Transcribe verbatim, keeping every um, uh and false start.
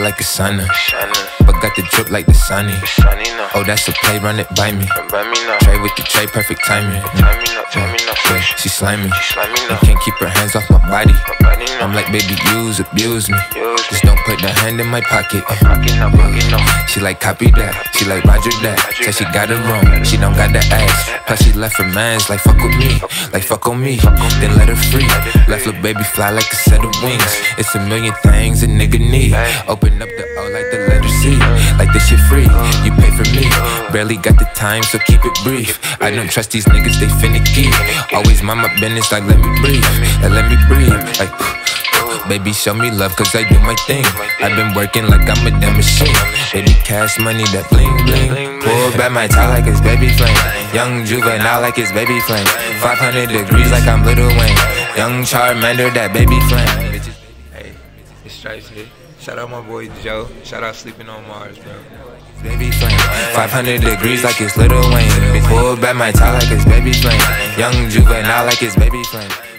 like a sauna, but got the drip like the sunny. Oh, that's a play, run it by me. Trade with the trade, perfect timing. Yeah, she slimy, and can't keep her hands off my body. I'm like, baby, use, abuse me. Just don't put the hand in my pocket. She like, copy that. She like, Roger that. Said she got it wrong, she don't got the ass. Plus she left her mans, like fuck with me, like fuck on me. Then let her free. Left little baby fly like a set of wings. It's a million things a nigga need. Open up the O like the letter C. Like this shit free, you pay for me. Barely got the time, so keep it brief. I don't trust these niggas, they finicky. Always mind my business, like let me breathe, like let me breathe. Like baby, show me love, cause I do my thing. I've been working like I'm a damn machine. Baby, cash money, that bling bling. Pull back my tie like it's baby flame. Young juvenile like it's baby flame. five hundred degrees like I'm Lil Wayne. Young Charmander, that baby flame. Hey, it's Stripes here. Shout out my boy Joe. Shout out Sleeping on Mars, bro. Baby flame. five hundred degrees like it's Lil Wayne. Pull back my tie like it's baby flame. Young juvenile like it's baby flame.